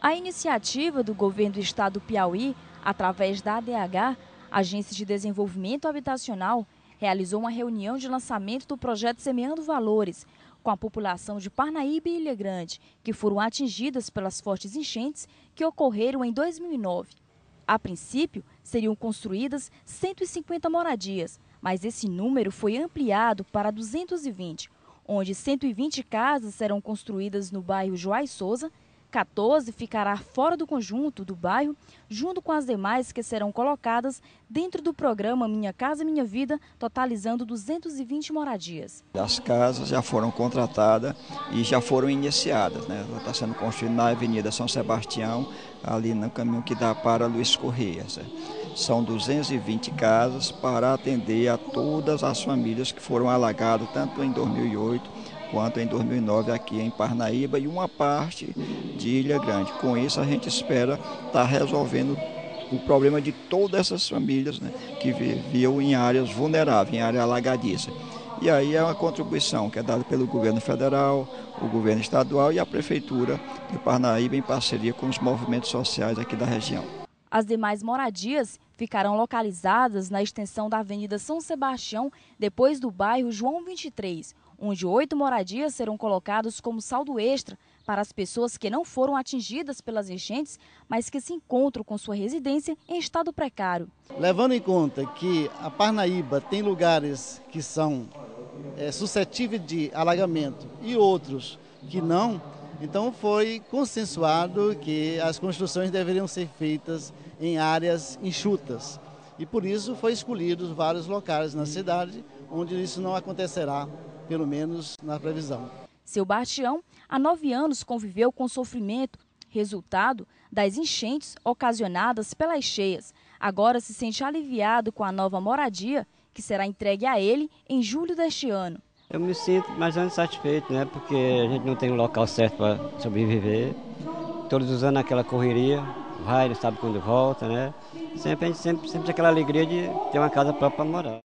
A iniciativa do governo do estado do Piauí, através da ADH, Agência de Desenvolvimento Habitacional, realizou uma reunião de lançamento do projeto Semeando Valores, com a população de Parnaíba e Ilha Grande, que foram atingidas pelas fortes enchentes que ocorreram em 2009. A princípio, seriam construídas 150 moradias, mas esse número foi ampliado para 220, onde 120 casas serão construídas no bairro Joás Souza, 14 ficará fora do conjunto do bairro, junto com as demais que serão colocadas dentro do programa Minha Casa Minha Vida, totalizando 220 moradias. As casas já foram contratadas e já foram iniciadas, né? Ela está sendo construída na Avenida São Sebastião, ali no caminho que dá para Luiz Correia. São 220 casas para atender a todas as famílias que foram alagadas, tanto em 2008 quanto em 2009 aqui em Parnaíba e uma parte de Ilha Grande. Com isso a gente espera estar resolvendo o problema de todas essas famílias, né, que viviam em áreas vulneráveis, em área alagadiça. E aí é uma contribuição que é dada pelo governo federal, o governo estadual e a prefeitura de Parnaíba em parceria com os movimentos sociais aqui da região. As demais moradias ficarão localizadas na extensão da Avenida São Sebastião, depois do bairro João 23, onde 8 moradias serão colocadas como saldo extra para as pessoas que não foram atingidas pelas enchentes, mas que se encontram com sua residência em estado precário. Levando em conta que a Parnaíba tem lugares que são suscetíveis de alagamento e outros que não, então foi consensuado que as construções deveriam ser feitas em áreas enxutas. E por isso foi escolhidos vários locais na cidade onde isso não acontecerá, pelo menos na previsão. Seu Bastião, há 9 anos, conviveu com sofrimento, resultado das enchentes ocasionadas pelas cheias. Agora se sente aliviado com a nova moradia, que será entregue a ele em julho deste ano. Eu me sinto mais ou menos satisfeito, né? Porque a gente não tem um local certo para sobreviver. Todos os anos aquela correria, vai, não sabe quando volta, né? A gente sempre aquela alegria de ter uma casa própria para morar.